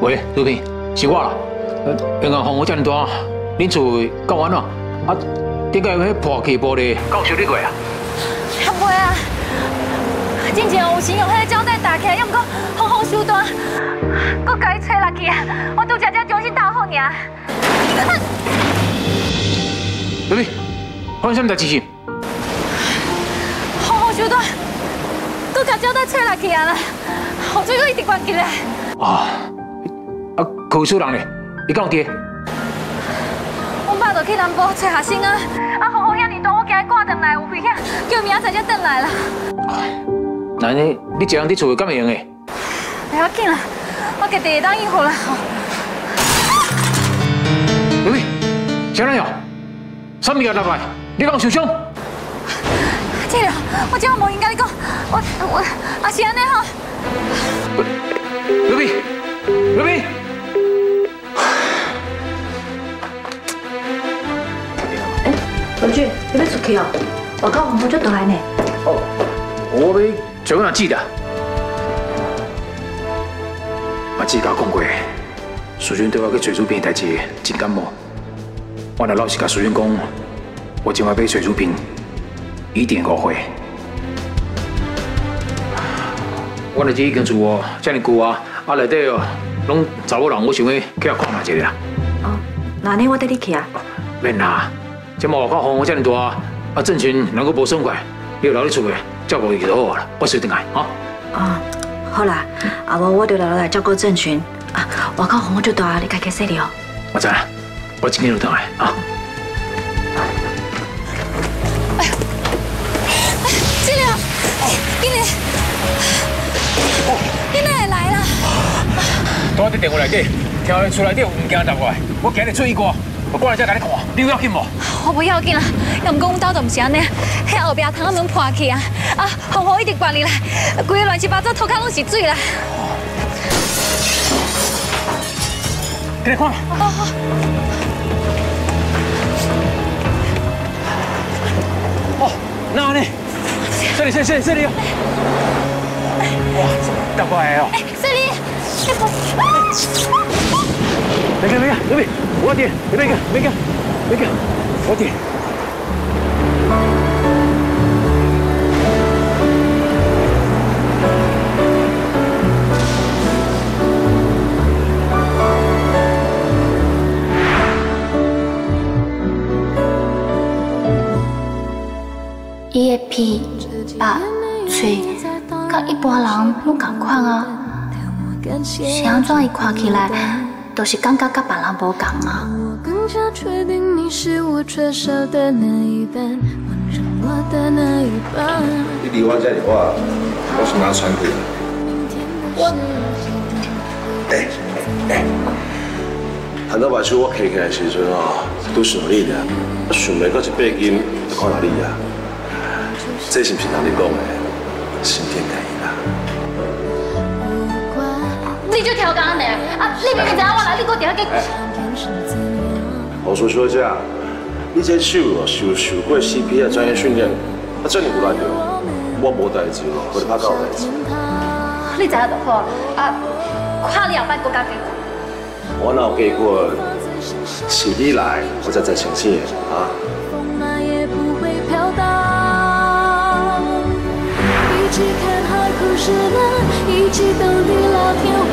喂，杜平，是我啦。银行风雨遮尔大，恁厝够安怎？啊，点解有迄破气玻璃够修理过啊？ 袂啊，之前有先用迄个胶带打起来，又毋过风伤大，搁甲伊吹落去啊！我拄才重新打好尔。 杜平，发生什么代志是？ 风伤大，搁甲胶带吹落去啊啦！雨水搁一直灌起来。 啊，可有人咧？你敢有伫？ 阮爸就去南部找学生啊，风雨遐尔大，我惊伊赶转来有危险，叫明仔载才转来啦。 那你一个人伫厝敢会用诶？ 不要紧啦，我家己会当应付啦。 喂，小人哟，啥物件落来？你敢有受伤？ 这个，我真无应该你讲，我也是安尼吼。 刘斌。 文俊，你要出去哦？外口风雨足大呢。 哦，我要找阮阿姊啦。阿姊甲我讲过，淑君对我去找主编的代志真感冒。我若老实甲淑君讲，我今晚要找主编，一定误会。我日子已经住哦遮尔久啊，内底哦拢查某人，我想要去遐看下一个啦。 哦，那呢我带你去啊。 免啦。这外口风雨遮尔大，郑群人阁无爽快，你就留伫厝诶，照顾伊就好啦。我随转来，哈。 哦，好啦，无我就留来照顾郑群。啊，外口风雨足大，你家己洗哩哦。 我知啦，我今天就回来啊。 哎呀，志良，今日，你哪会来啦？ 我伫电话内底，听到厝内底有物件砸过来，我今日出意外。我过来才甲你看，你有要紧无？ 我不要紧啦，要毋过阮兜就毋是安尼，迄后壁窗仔门破去啊，风雨一直灌入来，规个乱七八糟，涂骹拢是水啦。 给你看。哦，那呢？这里，这里。哇，大过来哦。 这里。 别个，我点，别个，我点。 伊的鼻、目、嘴，甲一般人拢同款啊。是安怎伊看起来，都是感觉甲别人无同啊。 你离我这里话，我是拿传过来。谈到目睭我起起来的时阵哦，都想你俩，想袂到一百斤就看到你啊。这是不是人你讲的心电感应啊？ 你就挑工呢？你明明知影我来，你搁伫遐个。 胡叔小姐，你这手哦受过 CPR 专业训练，这么有难着，我无代志咯，我就怕搞代志。 你知影就好看你后摆搁加加。 我哪有加过？是你来，我才清醒啊。 一起看海枯石烂，一起等地老天荒。